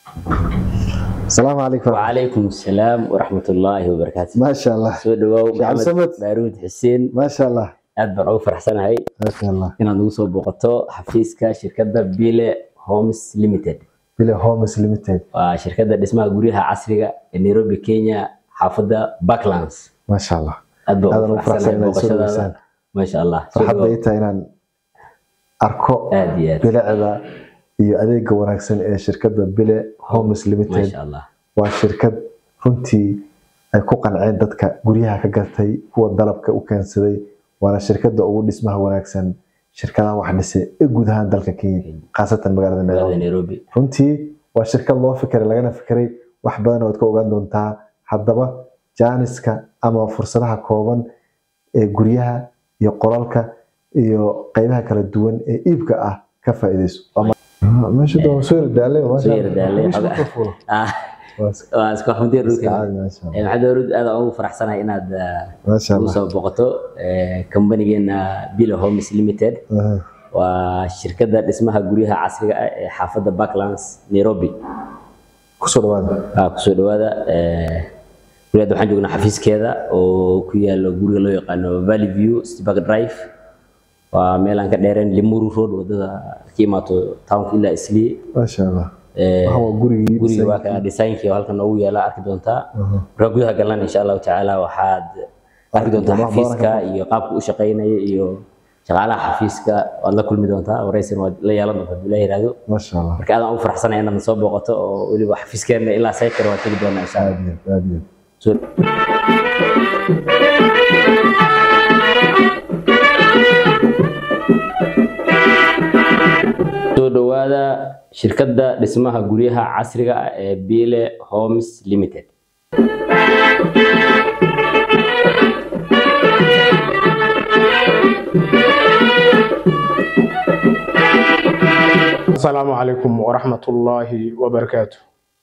السلام عليكم. وعليكم السلام ورحمة الله وبركاته. ما شاء الله. سو دواو محمد بارود حسين. ما شاء الله. أدبر أو فرحسنا هاي. ما شاء الله. إن نوصل بقطة حفيزك شركة بيلي هومس ليميتد. بيلي هومس ليميتد. وشركة اللي اسمها جوريها عصرية نيروبي كينيا حافظة باكلانس. ما شاء الله. أدبر أو فرحسنا. ما شاء الله. فرحت بيتا إن أركو بيلي عذا يأذيك وناكسن شركة بيلي هومس ليميتد. ما شاء الله. وشركة runtii ay ku qanceen dadka guryaha ka gatay kuwa dalabka u keensaday waana shirkadda ugu dhismaha wanaagsan shirkadaha wax dhisay ee guud ahaan dalka Kenya qaasatan magaalada Nairobi runtii waa shirkad loo fikiray lagana fikiray wax badan oo aad ka ogaan doontaa haddaba jaaniska ama fursadaha kooban ee guryaha iyo qoraalka iyo qaybaha kala duwan ee iibka ah ka faa'iideyso meesha doo soo daalay واسكو حمدي رود محمد رود هذا أول فرح سنة إن هذا وصل بقطه كمبانينا بيلي هومس ليميتد والشركة اللي اسمها جوريها عصرية حافظة باكلانس نيروبي كسر هذا ولاد وحنا جونا حفيز كذا وكيا الجوري اللي يقانو فالي فيو ستيباك درايف وميلان كديرن لمورو رود وده كيماتو تاون إلا إسلي ما شاء الله هو guriga waa ka design-kii halkan ugu yaala arki doontaa gudaha galan insha Allah taala waxaad arki doontaa xafiiska iyo qaabka uu shaqeynaayo iyo shaqaalaha xafiiska waad la kulmi doontaa wareysan waad la yeelan doontaa Ilaahay raado ma sha Allah marka aad u faraxsanahay inaad soo booqato oo waliba xafiiskeena ilaa saykar waa tagi doonaa insha Allah دوادا شركة اسمها جوريها عصرية بيلي هومس ليميتد. السلام عليكم ورحمة الله وبركاته.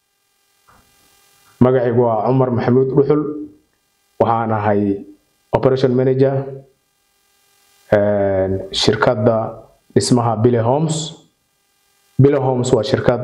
مقعي هو عمر محمود رحل وأنا هاي Operation Manager شركة اسمها بيلي هومس. بيلي هومس waa shirkad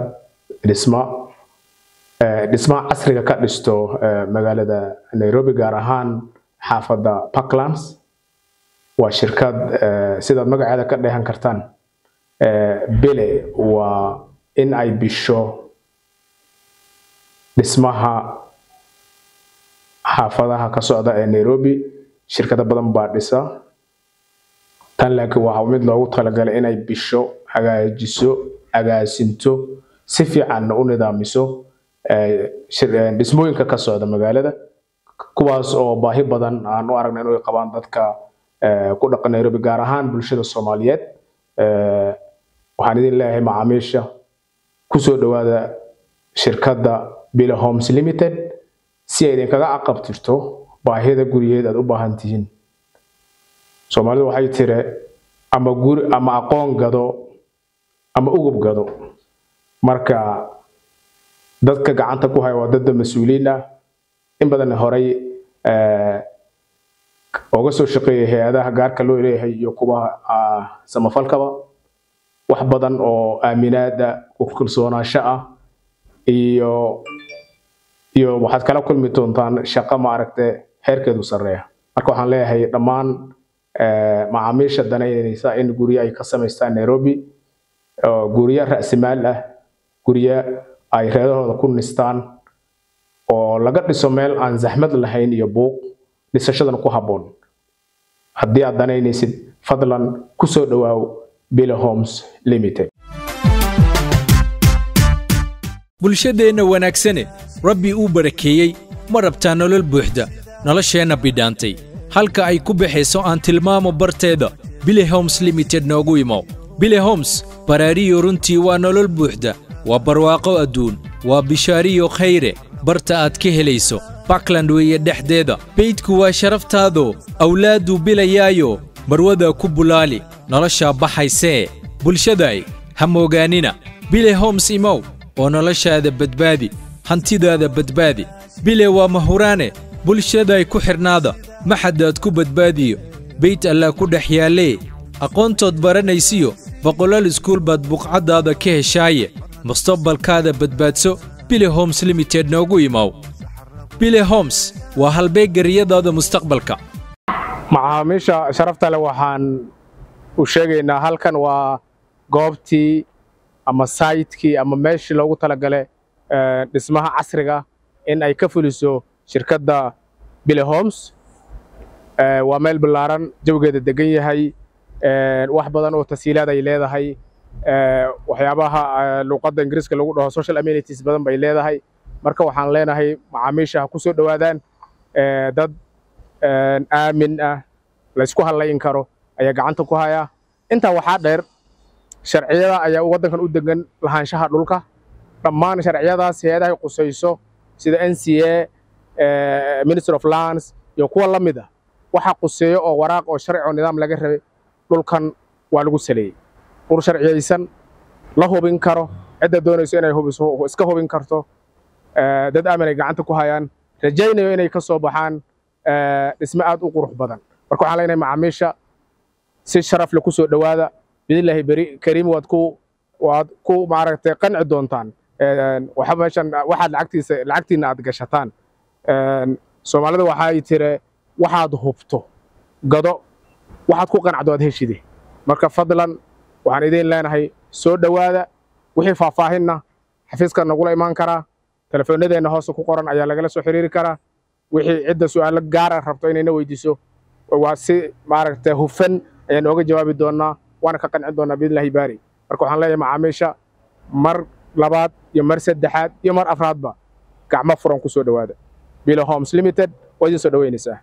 dhisma casriga ka dhisto magaalada Nairobi gaar ahaan xaafadda Parklands waa shirkad sida magaceeda ka dheehan kartaan Bile waa in ay bisho dhismaha xaafadaha ka socda ee Nairobi shirkado badan baa dhisa tan laakiin waa mid loogu talagalay in ay bisho hagaajiso agaasinto si fiican u nidaamiso dhismooyinka ka socda magaalada kuwaas oo baahi badan aan u aragnay inay qabaan dadka ku dhaqan Nairobi gaar ahaan bulshada Soomaaliyeed waxaan idin leeyahay macaamiisha ku soo dhawaada shirkadda Bile Homes Limited si ay idinkaga aqabtirto baahida guriyeed aad u baahan tihiin Soomaalidu waxay tiri ama guri ama aqoon gado ama ugub gado marka dadka gacanta ku haya waa dad mas'uuliin ah in badan horay uga soo shaqeeyay hay'adaha gaarka loo leeyahay iyo kuwa samafalkaba wax badan oo aaminaada ku kalsoonaansho ah iyo waxaad kala kulmi doontaan shaqo ma aragtay heerkeedu sareeya marka waxaan leeyahay dhammaan macaamiisha danaynaysa in guriga ay ka samaystaan Nairobi guriya raasimaal ah guriya ay reedahooda ku nistaan oo laga dhiso meel aan zaxmad lahayn iyo buuq dhisashadan ku haboon haddii aad danaynaysid fadlan ku soo dhawaaw Bile Homes Limited bulshadeena wanaagsane rabbi uu barakeeyay ma rabtaa nolol buuxda nolosheena bidhaantay halka ay ku baxayso aan tilmaamo barteeda Bile Homes Limited noogu imo Bile Homes baraariyo runtii waa nolol buuxda waa barwaaqo adduun waa bishaariyo khayre barta aad ka helayso Parkland weeye dhexdeeda beydku waa sharaftaado awlaadu bilayaayo marwada ku bulaali nolosha baxaysee bulshaday ha moogaanina Bile Homes imow oo noloshaada badbaadi hantidaada badbaadi Bile waa mahuraane bulshaday ku xirnaada maxadaad ku badbaadiyo beyd alla ku dhex yaalee aqoontood baranaysiyo boqolaal iskuul baad buqcadaada ka heshaaye mustaqbalkaada badbaadso Bile Homes Limited noogu imaw. Bile Homes waa halbeegariyadaada mustaqbalka. macaamiisha sharafta leh waxaan u sheegaynaa halkan waa goobtii ama site-kii ama meeshii loogu talagalay dhismaha casriga in ay ka fuliso shirkadda Bile Homes. waa meel ballaaran jawigeeda degan yahay wax badan oo tasiilaad ay leedahay waxyaabaha luqadda ingiriiska lagu dhaho social amenities badan bay leedahay marka waxaan leenahay macaamiisha ku soo dhawaadaan dad aamin ah la isku halayn karo ayaa gacanta ku haya inta waxaa dheer sharciyada ayaa wadankan u degan lahaanshaha dhulka dhammaan sharciyadaas hay'adaha qusayso sida NCA Ministry of Lands iyo kuwa la mid ah waxa quseeyo oo waraaq oo sharci oo nidaam laga rabay dhulkan waa lagu saleeyay qor sharciyaysan la hubin karo cidda doonayso inay hubiso iska hubin karto dad aamin ay gacanta ku hayaan rajaynayo inay ka soo baxaan dhisme aad u qurux badan marka waxaan leenahay macaamiisha si sharaf leh ku soo dhawaada bidilaahi bari kariim waad ku maaragtay qanci doontaan waxa meeshan waxaad lacagtiina aad gashataan Soomaalida waxay tiri waxaad hubto gado waxaad ku qanacdo aad heshide marka fadlan waxaan idin leenahay soo dhawaada wixii faahfaahinna xafiiska nagula imaan karaa telefoonadeenna hoos ku qoran ayaa lagala soo xiriiri karaa wixii cidda su'aalo gaar ah rabto inayna weydiiso waa si maaragtay hufan ayaan ooga jawaabi doonaa waana ka qancin doonaa bidilaahi baari marka waxaan leeyahay macaamiisha mar labaad iyo mar saddexaad iyo mar afraadba gacmo furan ku soo dhawaada Bile Homes Limited waa idin soo dhaweynaysaa